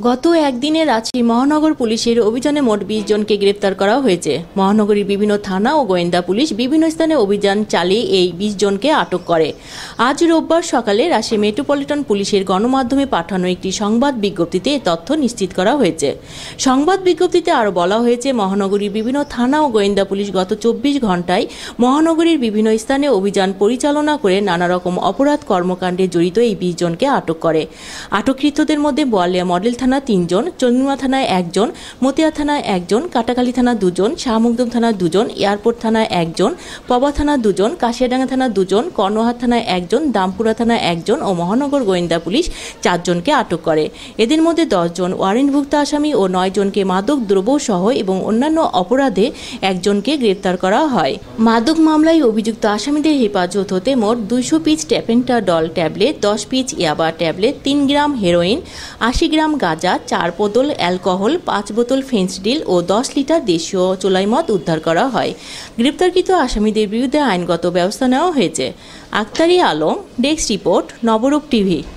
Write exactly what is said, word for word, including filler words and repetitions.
গত একদিনে রাজশাহী মহানগর পুলিশের অভিযানে মোট বিশ জনকে গ্রেপ্তার করা হয়েছে। মহানগরীর বিভিন্ন থানা ও গোয়েন্দা পুলিশ বিভিন্ন স্থানে অভিযান চালিয়ে এই বিশ জনকে আটক করে। আজ রোববার সকালে রাজশাহী মেট্রোপলিটন পুলিশের গণমাধ্যমে পাঠানো একটি সংবাদ বিজ্ঞপ্তিতে এ তথ্য নিশ্চিত করা হয়েছে। সংবাদ বিজ্ঞপ্তিতে আরও বলা হয়েছে, মহানগরীর বিভিন্ন থানা ও গোয়েন্দা পুলিশ গত চব্বিশ ঘন্টায় মহানগরীর বিভিন্ন স্থানে অভিযান পরিচালনা করে নানা রকম অপরাধ কর্মকাণ্ডে জড়িত এই বিশ জনকে আটক করে। আটককৃতদের মধ্যে বোয়ালিয়া মডেল থানা তিনজন, চন্দ্রিমা থানায় একজন, মতিয়া থানায় একজন, কাটাখালী থানা দুজন, শাহমখদুম থানা দুজন, এয়ারপোর্ট থানায় একজন, পবা থানা দুজন, কাশিয়াডাঙ্গা থানা দুজন, কর্ণহাট থানায় একজন, দামপুরা থানায় একজন ও মহানগর গোয়েন্দা পুলিশ চারজনকে আটক করে। এদের মধ্যে দশ জন ওয়ারেন্টভুক্ত আসামি ও নয় জনকে মাদক দ্রব্য সহ এবং অন্যান্য অপরাধে একজনকে গ্রেপ্তার করা হয়। মাদক মামলায় অভিযুক্ত আসামিদের হেফাজত হতে মোট দুইশো পিস ট্যাপেন্টাডল ট্যাবলেট, দশ পিস ইয়াবা ট্যাবলেট, তিন গ্রাম হেরোইন, আশি গ্রাম গাঁজা, চার বোতল অ্যালকোহল, পাঁচ বোতল ফেন্সিডিল ও দশ লিটার দেশীয় চোলাই মদ উদ্ধার করা হয়। গ্রেপ্তারকৃত আসামিদের বিরুদ্ধে আইনগত ব্যবস্থা নেওয়া হয়েছে। Aktari Alam, desk report, Nabarup TV.